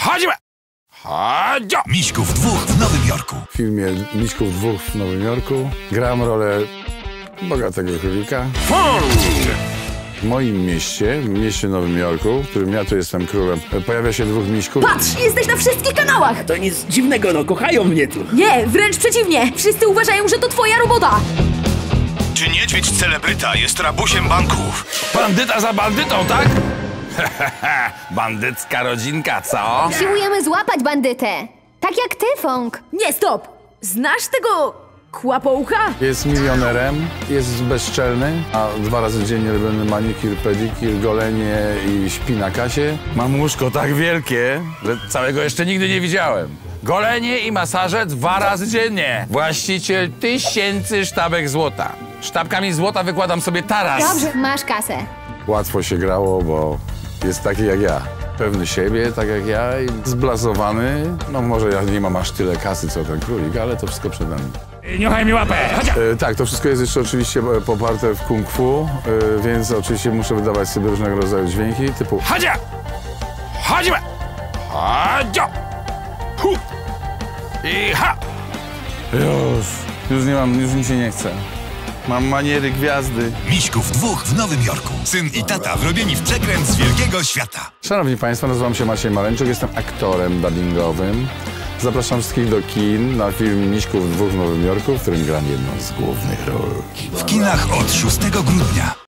Chodźmy! Chodź! Miśków dwóch w Nowym Jorku. W filmie Miśków dwóch w Nowym Jorku gram rolę bogatego królika. W moim mieście, w mieście Nowym Jorku, w którym ja tu jestem królem, pojawia się dwóch miśków. Patrz, jesteś na wszystkich kanałach! To nic dziwnego, no kochają mnie tu. Nie, wręcz przeciwnie! Wszyscy uważają, że to twoja robota! Czy niedźwiedź celebryta jest rabusiem banków? Bandyta za bandytą, tak? Bandycka rodzinka, co? Usiłujemy złapać bandytę. Tak jak ty, Fong. Nie, stop! Znasz tego kłapoucha? Jest milionerem, jest bezczelny, a 2 razy dziennie robiony manikir, pedikir, golenie i śpi na kasie. Mam łóżko tak wielkie, że całego jeszcze nigdy nie widziałem. Golenie i masaże 2 razy dziennie. Właściciel 1000 sztabek złota. Sztabkami złota wykładam sobie taras. Dobrze, masz kasę. Łatwo się grało, bo jest taki jak ja. Pewny siebie, tak jak ja i zblazowany. No może ja nie mam aż tyle kasy, co ten królik, ale to wszystko przede mną. Niechaj mi łapę, chodź! Tak, to wszystko jest jeszcze oczywiście poparte w kung fu, więc oczywiście muszę wydawać sobie różnego rodzaju dźwięki, typu... Chodź! Chodźmy! Chodź! Hu! I ha! Już nie mam, już mi się nie chce. Mam maniery gwiazdy. Miśków dwóch w Nowym Jorku. Syn i tata wrobieni w przekręt z wielkiego świata. Szanowni Państwo, nazywam się Maciej Maleńczuk, jestem aktorem dubbingowym. Zapraszam wszystkich do kin na film Miśków dwóch w Nowym Jorku, w którym gram jedną z głównych ról. W kinach od 6 grudnia.